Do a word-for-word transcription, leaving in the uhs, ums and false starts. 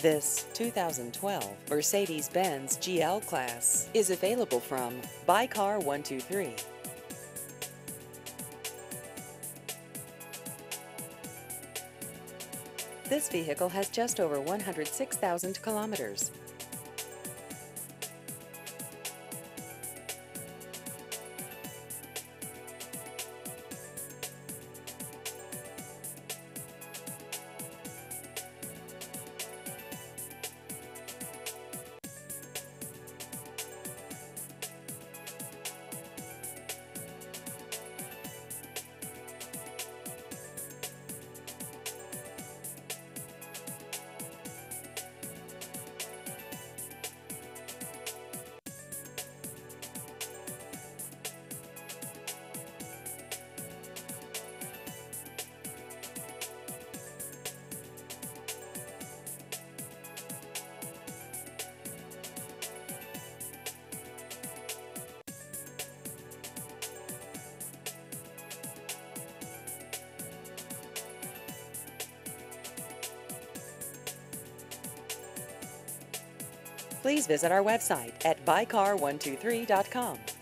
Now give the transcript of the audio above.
This two thousand twelve Mercedes-Benz G L Class is available from Buy Car one two three. This vehicle has just over one hundred six thousand kilometers. Please visit our website at buy car one two three dot com.